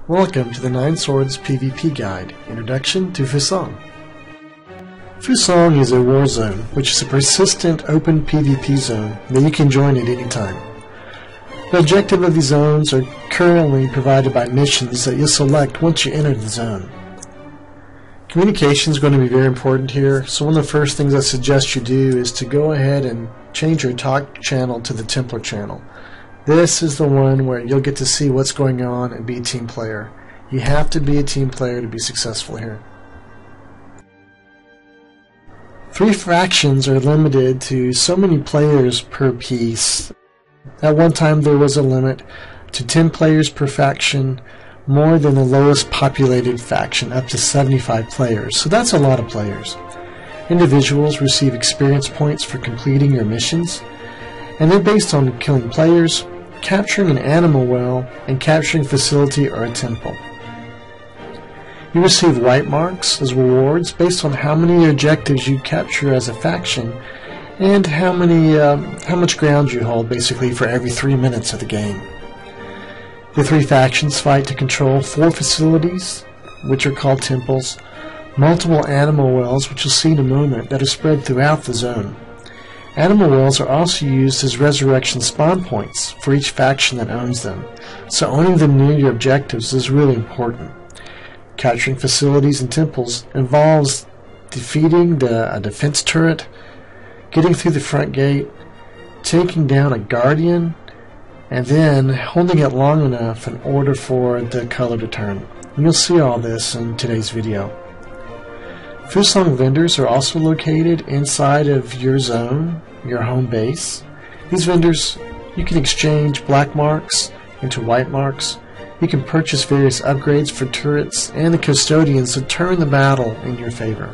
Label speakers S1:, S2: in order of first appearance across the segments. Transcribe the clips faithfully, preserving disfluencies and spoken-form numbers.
S1: Welcome to the Nine Swords PvP Guide, Introduction to Fusang. Fusang is a war zone, which is a persistent open PvP zone that you can join at any time. The objective of these zones are currently provided by missions that you'll select once you enter the zone. Communication is going to be very important here, so one of the first things I suggest you do is to go ahead and change your talk channel to the Templar channel. This is the one where you'll get to see what's going on and be a team player. You have to be a team player to be successful here. Three factions are limited to so many players per piece. At one time there was a limit to ten players per faction, more than the lowest populated faction, up to seventy-five players. So that's a lot of players. Individuals receive experience points for completing your missions, and they're based on killing players, capturing an animal well, and capturing a facility or a temple. You receive white marks as rewards based on how many objectives you capture as a faction and how many, uh, how much ground you hold, basically, for every three minutes of the game. The three factions fight to control four facilities, which are called temples, multiple animal wells, which you'll see in a moment, that are spread throughout the zone. Animal wells are also used as resurrection spawn points for each faction that owns them, so owning them near your objectives is really important. Capturing facilities and temples involves defeating the, a defense turret, getting through the front gate, taking down a guardian, and then holding it long enough in order for the color to turn. And you'll see all this in today's video. Fusang vendors are also located inside of your zone, your home base. These vendors, you can exchange black marks into white marks. You can purchase various upgrades for turrets and the custodians to turn the battle in your favor.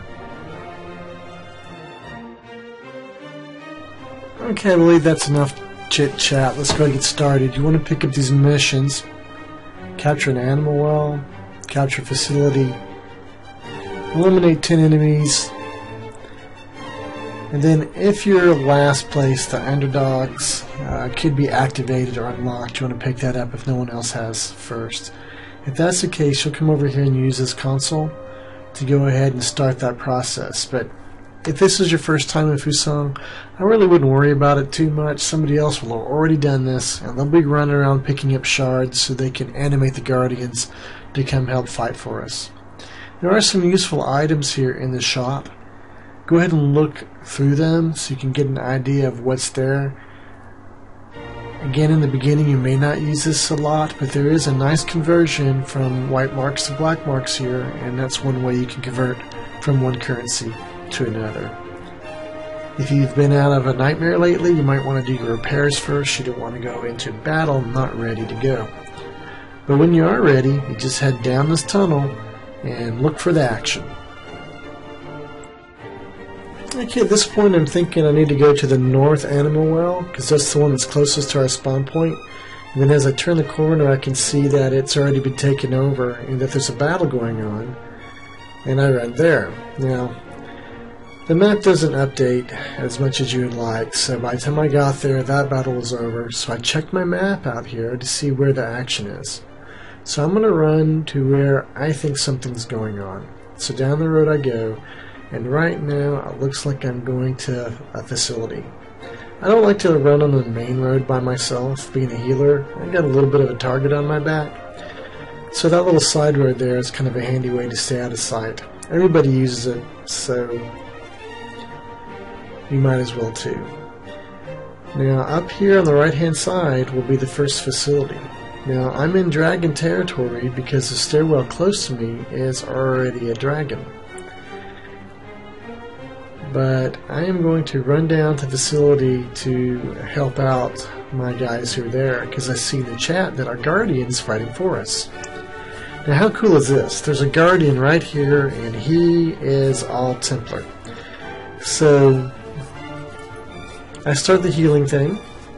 S1: Okay, I believe that's enough chit chat. Let's go get started. You want to pick up these missions: capture an animal well, capture a facility, eliminate ten enemies, and then if you're last place, the underdogs uh, could be activated or unlocked. You want to pick that up if no one else has first. If that's the case, you'll come over here and use this console to go ahead and start that process. But if this is your first time in Fusang, I really wouldn't worry about it too much. Somebody else will have already done this, and they'll be running around picking up shards so they can animate the guardians to come help fight for us. There are some useful items here in the shop. Go ahead and look through them so you can get an idea of what's there. Again, in the beginning you may not use this a lot, but there is a nice conversion from white marks to black marks here, and that's one way you can convert from one currency to another. If you've been out of a nightmare lately, you might want to do your repairs first. You don't want to go into battle not ready to go. But when you are ready, you just head down this tunnel and look for the action. Okay, at this point I'm thinking I need to go to the north animal well, because that's the one that's closest to our spawn point. And then as I turn the corner I can see that it's already been taken over and that there's a battle going on, and I run there. Now, the map doesn't update as much as you would like, so by the time I got there that battle was over, so I checked my map out here to see where the action is. So I'm going to run to where I think something's going on. So down the road I go, and right now it looks like I'm going to a facility. I don't like to run on the main road by myself, being a healer. I got a little bit of a target on my back. So that little side road there is kind of a handy way to stay out of sight. Everybody uses it, so you might as well too. Now up here on the right hand side will be the first facility. Now I'm in dragon territory because the stairwell close to me is already a dragon. But I am going to run down to the facility to help out my guys who are there, because I see in the chat that our guardian is fighting for us. Now how cool is this? There's a guardian right here and he is all Templar. So I start the healing thing.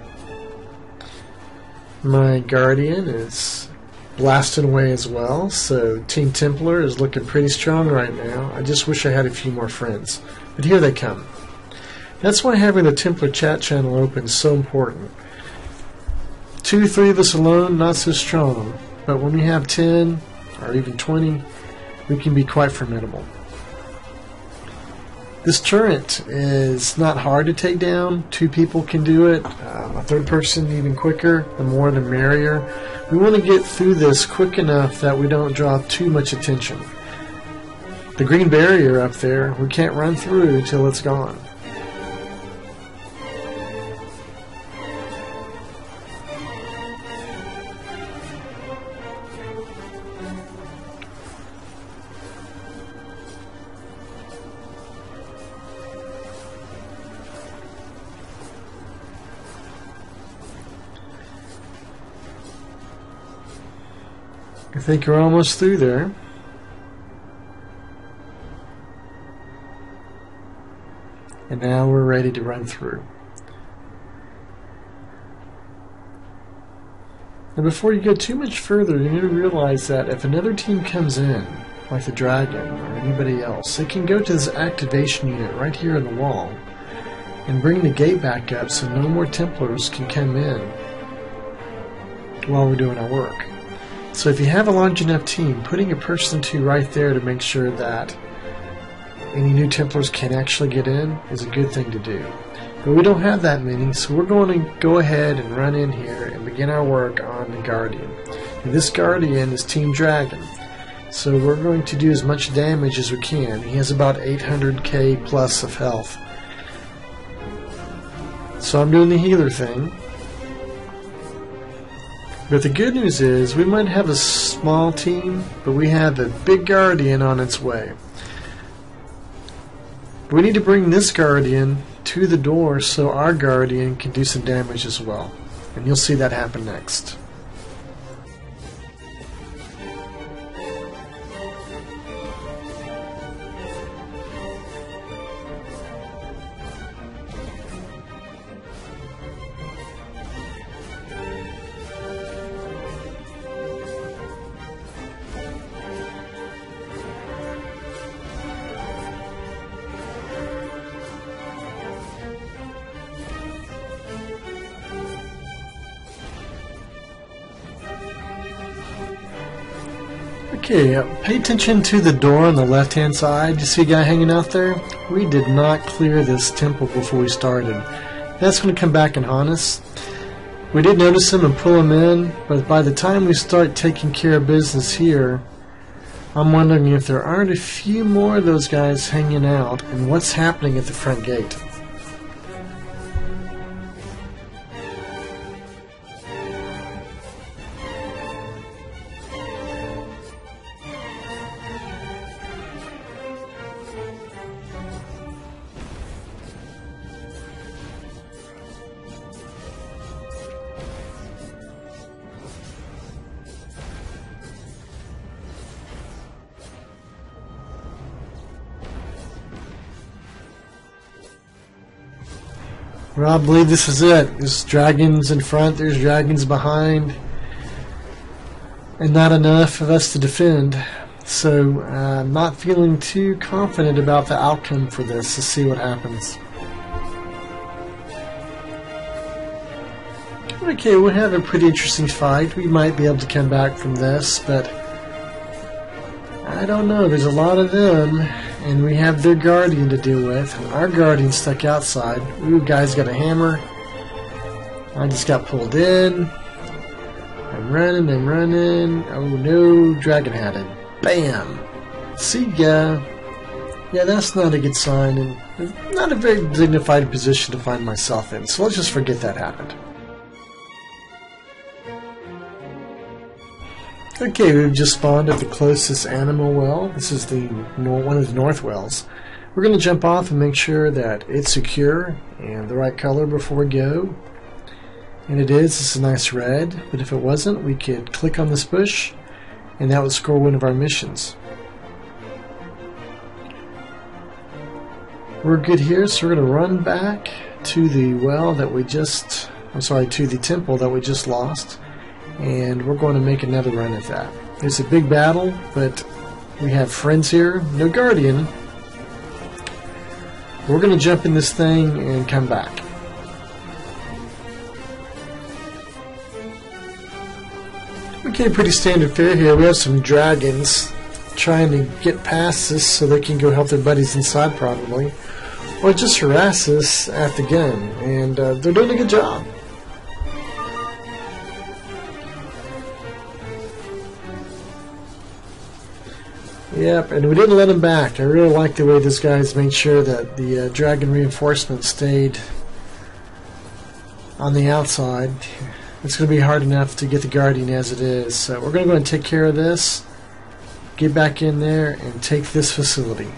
S1: My guardian is blasting away as well, so Team Templar is looking pretty strong right now. I just wish I had a few more friends. But here they come. That's why having the Templar chat channel open is so important. Two, three of us alone, not so strong. but when we have ten or even twenty, we can be quite formidable. This turret is not hard to take down. Two people can do it. Um, a third person even quicker. The more the merrier. We want to get through this quick enough that we don't draw too much attention. The green barrier up there, we can't run through till it's gone. I think we're almost through there. And now we're ready to run through. And before you go too much further, you need to realize that if another team comes in, like the Dragon or anybody else, they can go to this activation unit right here on the wall and bring the gate back up so no more Templars can come in while we're doing our work. So if you have a large enough team, putting a person or two right there to make sure that any new Templars can actually get in is a good thing to do. But we don't have that many, so we're going to go ahead and run in here and begin our work on the Guardian. And this Guardian is Team Dragon, so we're going to do as much damage as we can. He has about eight hundred K plus of health. So I'm doing the healer thing. But the good news is we might have a small team, but we have a big Guardian on its way. We need to bring this Guardian to the door so our Guardian can do some damage as well. And you'll see that happen next. Okay, uh, pay attention to the door on the left hand side. You see a guy hanging out there? We did not clear this temple before we started. That's going to come back and haunt us. We did notice him and pull him in, but by the time we start taking care of business here, I'm wondering if there aren't a few more of those guys hanging out and what's happening at the front gate. Well, I believe this is it. There's dragons in front, there's dragons behind, and not enough of us to defend. So uh, I'm not feeling too confident about the outcome for this. Let's see what happens. Okay, we'll have a pretty interesting fight. We might be able to come back from this, but I don't know. There's a lot of them, and we have their Guardian to deal with. Our Guardian stuck outside. Ooh, guy's got a hammer. I just got pulled in. I'm running, I'm running. Oh no, Dragon had it. Bam! See ya. Yeah, that's not a good sign, and not a very dignified position to find myself in, so let's just forget that happened. Okay, we've just spawned at the closest animal well. This is the one of the north wells. We're going to jump off and make sure that it's secure and the right color before we go. And it is. It's a nice red, but if it wasn't, we could click on this bush and that would score one of our missions. We're good here, so we're going to run back to the well that we just, I'm sorry, to the temple that we just lost. And we're going to make another run at that. It's a big battle, but we have friends here. No Guardian. We're going to jump in this thing and come back. Okay, pretty standard fare here. We have some dragons trying to get past us so they can go help their buddies inside probably. Or just harass us at the gun. And uh, they're doing a good job. Yep, and we didn't let him back. I really like the way this guy's made sure that the uh, dragon reinforcements stayed on the outside. It's going to be hard enough to get the Guardian as it is. So we're going to go and take care of this, get back in there, and take this facility.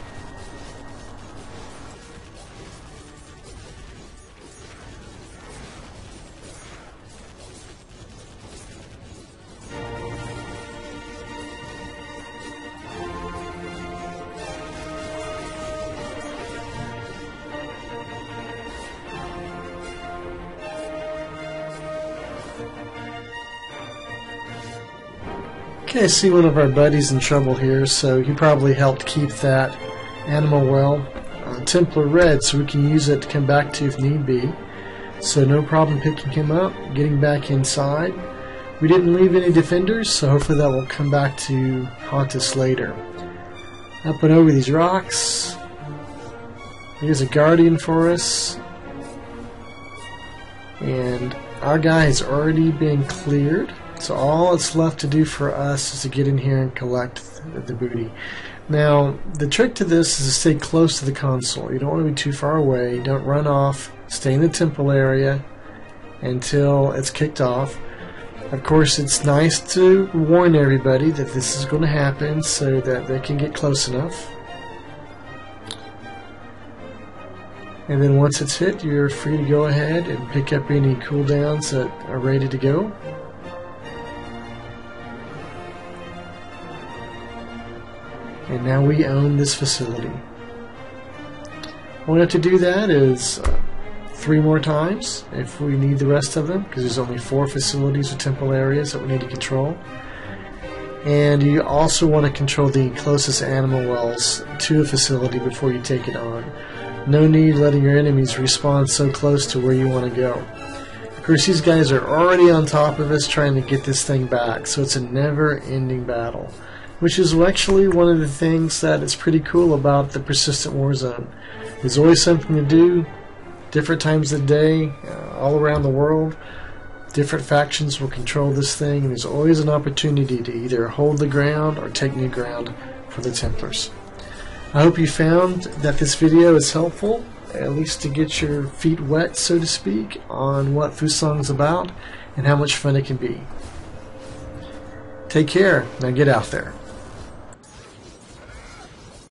S1: Okay, I see one of our buddies in trouble here, so he probably helped keep that animal well. Uh, Templar red, so we can use it to come back to if need be. So no problem picking him up, getting back inside. We didn't leave any defenders, so hopefully that will come back to haunt us later. Up and over these rocks. Here's a Guardian for us. And our guy has already been cleared. So all that's left to do for us is to get in here and collect the, the booty. Now, the trick to this is to stay close to the console. You don't want to be too far away. Don't run off. Stay in the temple area until it's kicked off. Of course, it's nice to warn everybody that this is going to happen so that they can get close enough. And then once it's hit, you're free to go ahead and pick up any cooldowns that are ready to go. And now we own this facility. All we have to do that is uh, three more times if we need the rest of them, because there's only four facilities or temple areas that we need to control. And you also want to control the closest animal wells to a facility before you take it on. No need letting your enemies respawn so close to where you want to go. Of course, these guys are already on top of us trying to get this thing back, so it's a never-ending battle. Which is actually one of the things that is pretty cool about the Persistent Warzone. There's always something to do, different times of the day, uh, all around the world. Different factions will control this thing, and there's always an opportunity to either hold the ground or take new ground for the Templars. I hope you found that this video is helpful, at least to get your feet wet, so to speak, on what Fusong's about and how much fun it can be. Take care, now get out there.